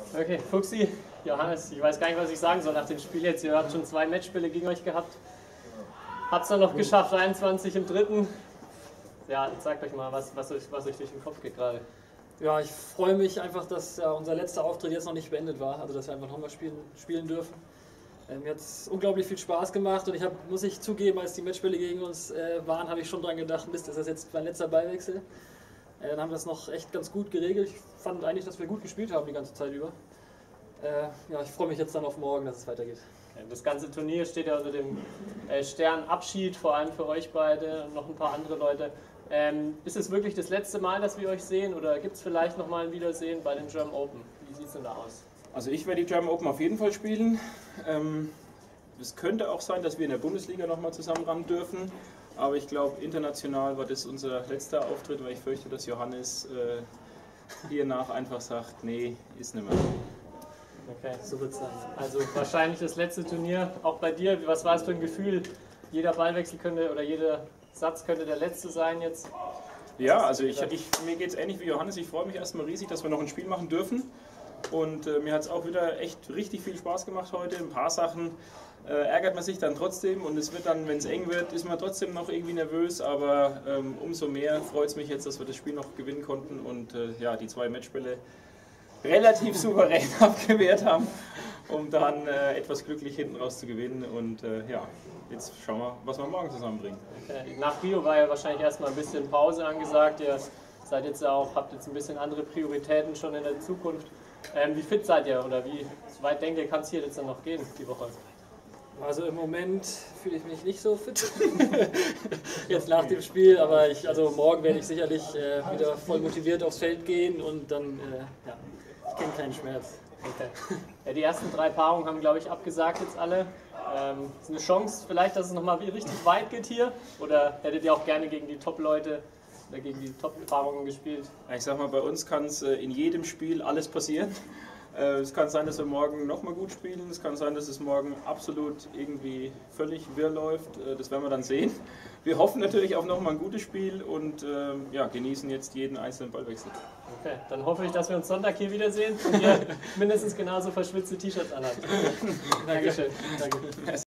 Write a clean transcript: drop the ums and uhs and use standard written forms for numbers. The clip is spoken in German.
Okay, Fuchsi, Johannes, ich weiß gar nicht, was ich sagen soll nach dem Spiel jetzt. Ihr habt schon 2 Matchspiele gegen euch gehabt. Habt es dann noch geschafft, 21 im dritten. Ja, jetzt sagt euch mal, was euch durch den Kopf geht gerade. Ja, ich freue mich einfach, dass unser letzter Auftritt jetzt noch nicht beendet war, also dass wir einfach nochmal spielen dürfen. Mir hat es unglaublich viel Spaß gemacht und muss ich zugeben, als die Matchspiele gegen uns waren, habe ich schon dran gedacht, Mist, ist das jetzt mein letzter Ballwechsel? Dann haben wir das noch echt ganz gut geregelt. Ich fand eigentlich, dass wir gut gespielt haben die ganze Zeit über. Ja, ich freue mich jetzt dann auf morgen, dass es weitergeht. Das ganze Turnier steht ja unter dem Sternabschied, vor allem für euch beide und noch ein paar andere Leute. Ist es wirklich das letzte Mal, dass wir euch sehen oder gibt es vielleicht nochmal ein Wiedersehen bei den German Open? Wie sieht es denn da aus? Also ich werde die German Open auf jeden Fall spielen. Es könnte auch sein, dass wir in der Bundesliga nochmal zusammenrammen dürfen. Aber ich glaube, international war das unser letzter Auftritt, weil ich fürchte, dass Johannes hiernach einfach sagt, nee, ist nicht mehr. Okay, so wird es sein. Also wahrscheinlich das letzte Turnier, auch bei dir. Was war es für ein Gefühl? Jeder Ballwechsel könnte oder jeder Satz könnte der letzte sein jetzt? Ja, also mir geht es ähnlich wie Johannes. Ich freue mich erstmal riesig, dass wir noch ein Spiel machen dürfen. Und mir hat es auch wieder echt richtig viel Spaß gemacht heute. Ein paar Sachen ärgert man sich dann trotzdem und es wird dann, wenn es eng wird, ist man trotzdem noch irgendwie nervös. Aber umso mehr freut es mich jetzt, dass wir das Spiel noch gewinnen konnten und ja, die 2 Matchbälle relativ souverän abgewehrt haben, um dann etwas glücklich hinten raus zu gewinnen. Und ja, jetzt schauen wir, was wir morgen zusammenbringen. Okay. Nach Rio war ja wahrscheinlich erstmal ein bisschen Pause angesagt. Ihr seid jetzt auch, habt jetzt ein bisschen andere Prioritäten schon in der Zukunft. Wie fit seid ihr oder wie weit denkt ihr, kann es hier jetzt dann noch gehen die Woche? Also im Moment fühle ich mich nicht so fit, jetzt nach dem Spiel, aber also morgen werde ich sicherlich wieder voll motiviert aufs Feld gehen und dann, ja, ich kenne keinen Schmerz. Okay. Ja, die ersten 3 Paarungen haben, glaube ich, abgesagt jetzt alle. Ist eine Chance vielleicht, dass es nochmal richtig weit geht hier? Oder hättet ihr auch gerne gegen die Top-Leute oder gegen die Top-Paarungen gespielt? Ich sag mal, bei uns kann es in jedem Spiel alles passieren. Es kann sein, dass wir morgen nochmal gut spielen, es kann sein, dass es morgen absolut irgendwie völlig wirr läuft, das werden wir dann sehen. Wir hoffen natürlich auf nochmal ein gutes Spiel und ja, genießen jetzt jeden einzelnen Ballwechsel. Okay, dann hoffe ich, dass wir uns Sonntag hier wiedersehen und ihr mindestens genauso verschwitzte T-Shirts anhabt. Dankeschön. Danke.